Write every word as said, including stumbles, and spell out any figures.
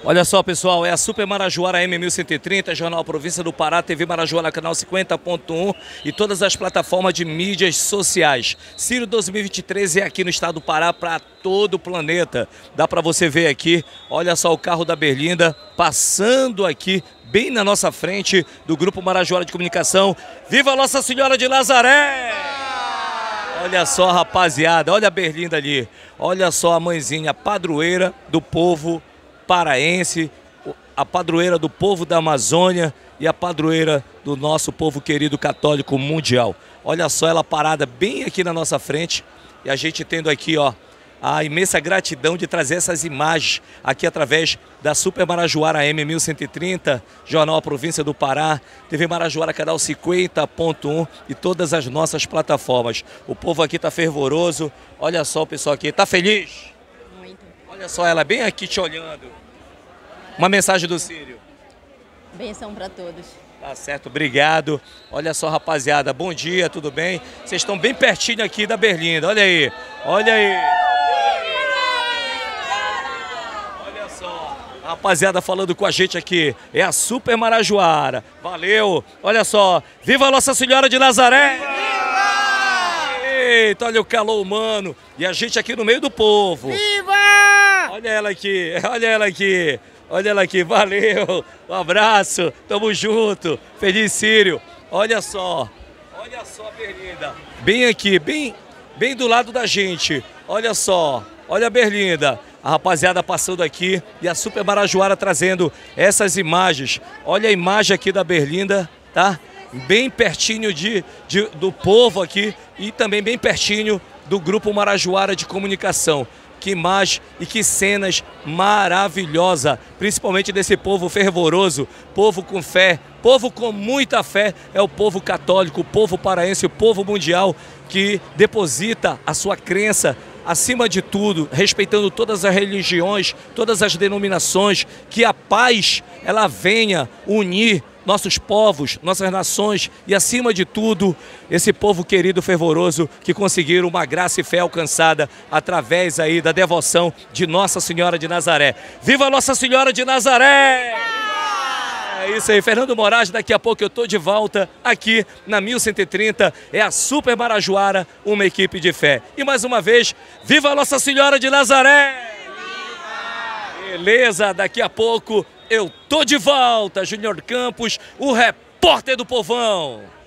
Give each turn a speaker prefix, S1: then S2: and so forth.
S1: Olha só, pessoal, é a Super Marajoara M mil cento e trinta, Jornal Província do Pará, T V Marajoara, canal cinquenta ponto um e todas as plataformas de mídias sociais. Ciro dois mil e vinte e três é aqui no estado do Pará para todo o planeta. Dá para você ver aqui, olha só o carro da Berlinda passando aqui bem na nossa frente do Grupo Marajoara de Comunicação. Viva Nossa Senhora de Nazaré! Olha só, rapaziada, olha a Berlinda ali. Olha só a mãezinha, a padroeira do povo paraense, a padroeira do povo da Amazônia e a padroeira do nosso povo querido católico mundial. Olha só ela parada bem aqui na nossa frente e a gente tendo aqui, ó, a imensa gratidão de trazer essas imagens aqui através da Super Marajoara M mil cento e trinta, Jornal Província do Pará, T V Marajoara, canal cinquenta ponto um e todas as nossas plataformas. O povo aqui tá fervoroso, olha só o pessoal aqui, tá feliz?
S2: Muito.
S1: Olha só ela bem aqui te olhando. Uma mensagem do Círio.
S2: Benção para todos.
S1: Tá certo, obrigado. Olha só, rapaziada, bom dia, tudo bem? Vocês estão bem pertinho aqui da Berlinda, olha aí, olha aí. Olha só, a rapaziada falando com a gente aqui, é a Super Marajoara. Valeu, olha só, viva Nossa Senhora de Nazaré! Viva! Eita, olha o calor humano e a gente aqui no meio do povo.
S3: Viva!
S1: Olha ela aqui, olha ela aqui. Olha ela aqui, valeu, um abraço, tamo junto, feliz Círio. Olha só, olha só a Berlinda, bem aqui, bem, bem do lado da gente, olha só, olha a Berlinda, a rapaziada passando aqui e a Super Marajoara trazendo essas imagens. Olha a imagem aqui da Berlinda, tá? Bem pertinho de, de, do povo aqui e também bem pertinho do Grupo Marajoara de Comunicação. Que imagem e que cenas maravilhosas, principalmente desse povo fervoroso, povo com fé, povo com muita fé, é o povo católico, o povo paraense, o povo mundial que deposita a sua crença acima de tudo, respeitando todas as religiões, todas as denominações, que a paz ela venha unir nossos povos, nossas nações e, acima de tudo, esse povo querido, fervoroso, que conseguiram uma graça e fé alcançada através aí da devoção de Nossa Senhora de Nazaré. Viva Nossa Senhora de Nazaré! É isso aí, Fernando Moraes, daqui a pouco eu tô de volta aqui na mil cento e trinta, é a Super Marajoara, uma equipe de fé. E mais uma vez, viva Nossa Senhora de Nazaré! Beleza, daqui a pouco eu tô de volta, Júnior Campos, o repórter do povão.